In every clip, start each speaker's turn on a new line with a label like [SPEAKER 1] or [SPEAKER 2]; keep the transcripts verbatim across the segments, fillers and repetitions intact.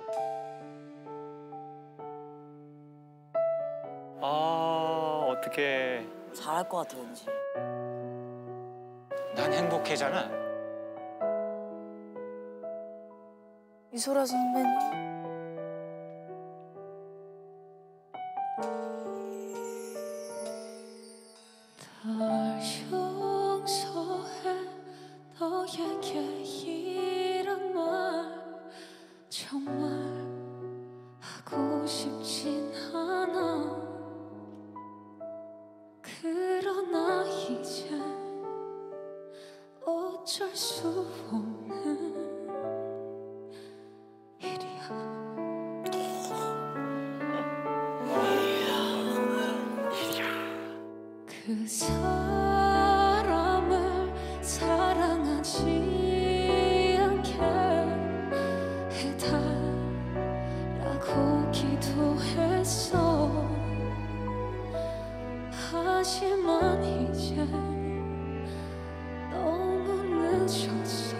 [SPEAKER 1] 아, 어떡해.
[SPEAKER 2] 잘할 것 같아, 왠지.
[SPEAKER 1] 난 행복해잖아.
[SPEAKER 3] 이소라 선배님.
[SPEAKER 4] 널 용서해 너에게 이런 말 정말 하고 싶진 않아. 그러나 이제 어쩔 수 없는 일이야. 그 사람을 사랑하지 않게 해달라고 기도했어. 하지만 이제 너무 늦었어.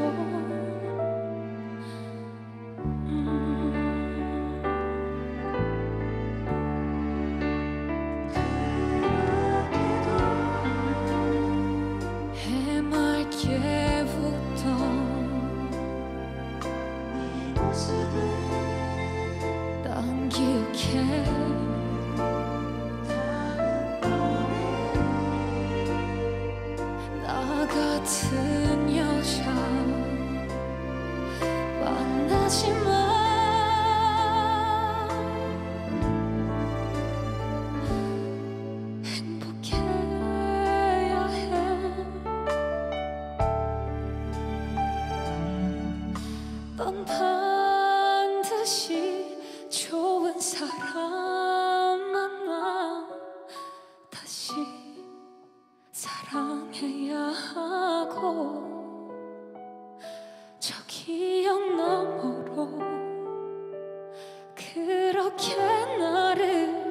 [SPEAKER 4] 난 기억해. 나 같은 여자 만나지 마. 행복해야 해. 넌 반드시 좋은 사람 만나 다시 사랑해야 하고, 저 기억 너머로 그렇게 나를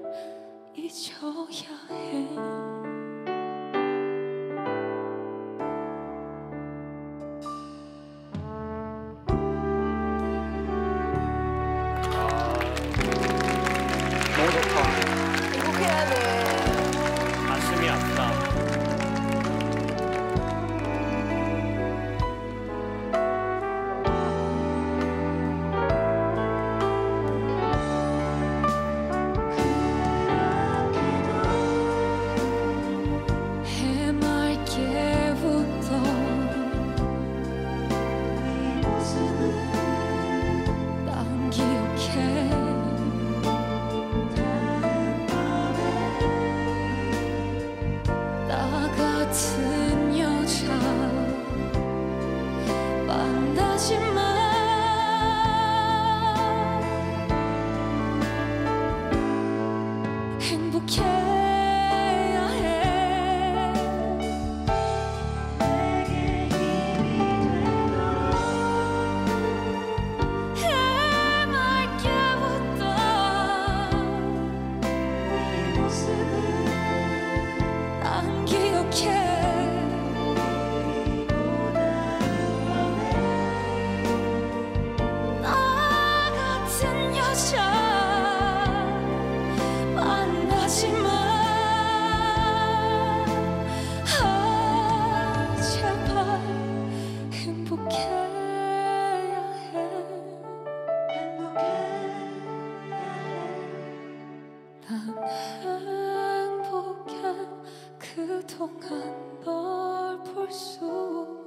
[SPEAKER 4] 잊어야 해.
[SPEAKER 1] 너무 좋다.
[SPEAKER 2] 행복해야 돼.
[SPEAKER 1] 가슴이 아프다.
[SPEAKER 4] 해맑게 웃던 네 모습을 난 기억해. 나 같은 여자 만나지 마. 행복해야 해. 내게 힘이 되도록 해맑게 웃던 네 모습을 난 기억해. 나 같은 여자 만나지 마. 아, 제발 행복해야 해. 난 행복해. 그동안 널 볼 수